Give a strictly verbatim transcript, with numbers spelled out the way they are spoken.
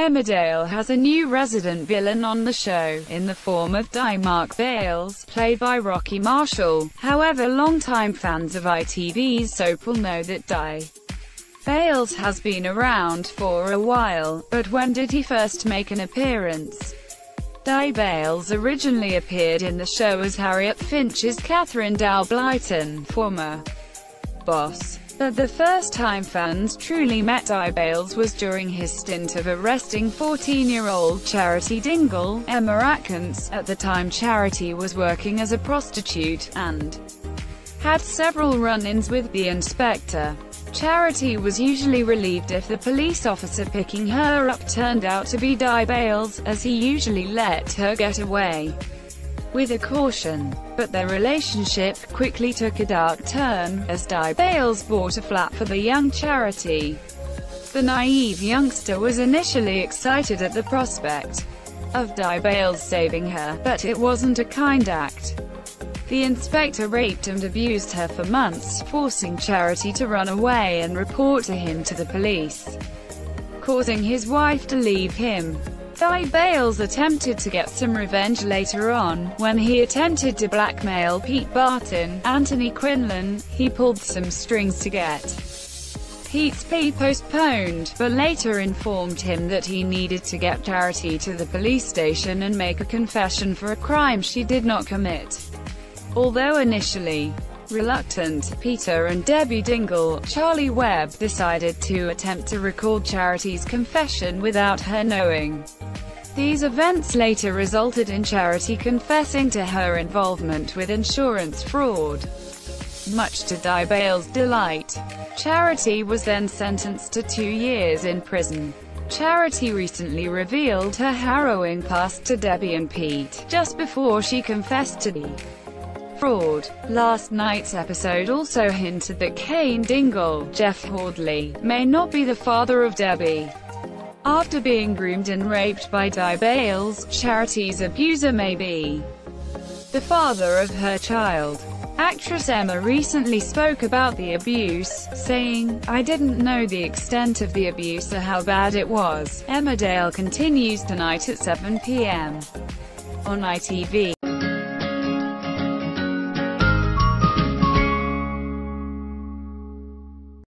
Emmerdale has a new resident villain on the show, in the form of Di Mark Bales, played by Rocky Marshall. However, longtime fans of I T V's soap will know that Di Bales has been around for a while, but when did he first make an appearance? Di Bales originally appeared in the show as Harriet Finch's Catherine Dow Blyton, former boss. But the first time fans truly met Di Bales was during his stint of arresting fourteen-year-old Charity Dingle, Emma Atkins. At the time, Charity was working as a prostitute, and had several run-ins with the inspector. Charity was usually relieved if the police officer picking her up turned out to be Di Bales, as he usually let her get away with a caution. But their relationship quickly took a dark turn, as Di Bales bought a flat for the young Charity. The naive youngster was initially excited at the prospect of Di Bales saving her, but it wasn't a kind act. The inspector raped and abused her for months, forcing Charity to run away and report to him to the police, causing his wife to leave him. Di Bales attempted to get some revenge later on, when he attempted to blackmail Pete Barton, Anthony Quinlan. He pulled some strings to get Pete's plea postponed, but later informed him that he needed to get Charity to the police station and make a confession for a crime she did not commit. Although initially reluctant, Peter and Debbie Dingle, Charlie Webb, decided to attempt to record Charity's confession without her knowing. These events later resulted in Charity confessing to her involvement with insurance fraud. Much to Di Bales' delight, Charity was then sentenced to two years in prison. Charity recently revealed her harrowing past to Debbie and Pete, just before she confessed to the fraud. Last night's episode also hinted that Kane Dingle, Jeff Hordley, may not be the father of Debbie. After being groomed and raped by Di Bales, Charity's abuser may be the father of her child. Actress Emma recently spoke about the abuse, saying, "I didn't know the extent of the abuse or how bad it was." Emmerdale continues tonight at seven p m on I T V.